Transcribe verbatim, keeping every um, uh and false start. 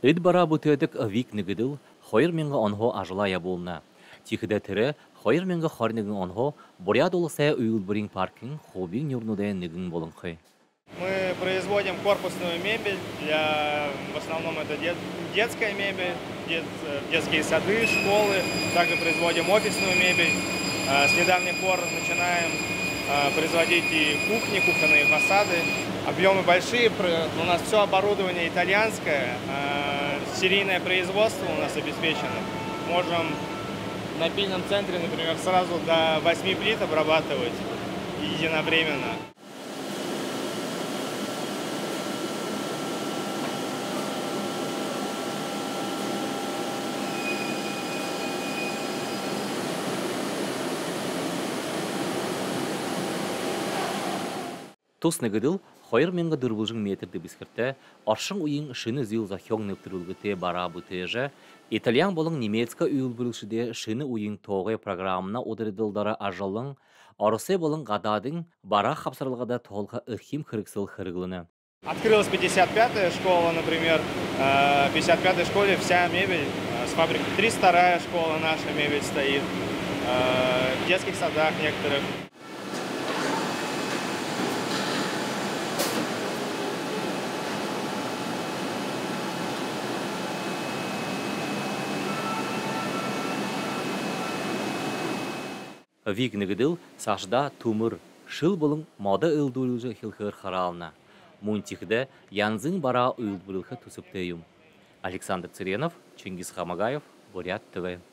Эд бара бутыдык вик нигидил, хойр менга онхо ажылая болна. Тихиде тире, хойр менга хорнигин онхо, бурядолысе уюлбурин паркин, хобин юрнуде нигин болынхы. Мы производим корпусную мебель, для, в основном это дет, детская мебель, дет, детские сады, школы. Также производим офисную мебель. С недавних пор начинаем производить и кухни, кухонные фасады. Объемы большие, у нас все оборудование итальянское, серийное производство у нас обеспечено. Можем в напильном центре, например, сразу до восьми плит обрабатывать единовременно. Тус нигидил, хойр менга дырбылжың метрді бискірті, аршың уйын шыны зил за хёң нептірілгіте бара бұтыжы, итальян болың немецка үйілбірілшіде шыны уйын тоғы программына одырдылдары ажалың, арысы болың гададың бара хапсырылғада толға ырхим хырыксыл хырыглыны. Открылась пятьдесят пятая школа, например. В пятьдесят пятой школе вся мебель с фабрики. тридцать вторая школа наша мебель стоит. В детских садах некоторых. Вик нигидил, сашда тумыр, шыл болың мода ылдурылжы хилхыр харална. Мунтихде янзын бара уйлбурылхы тусыптыйым. Александр Циренов, Чингис Хамагаев, Бурят ТВ.